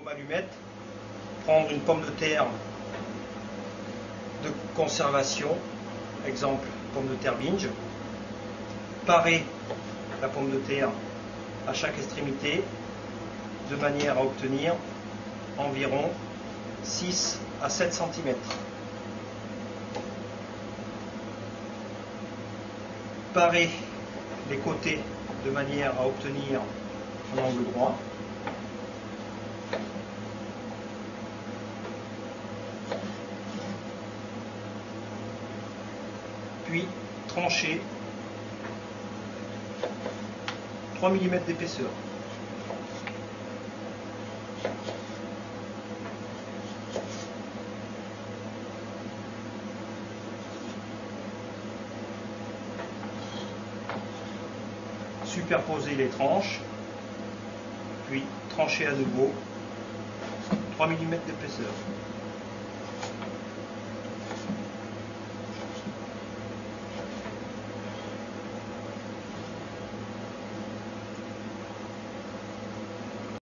allumette, prendre une pomme de terre de conservation, exemple pomme de terre Binge, parer la pomme de terre à chaque extrémité de manière à obtenir environ 6 à 7 cm. Parer les côtés de manière à obtenir un angle droit. Puis trancher 3 mm d'épaisseur. Superposer les tranches, puis trancher à nouveau 3 mm d'épaisseur.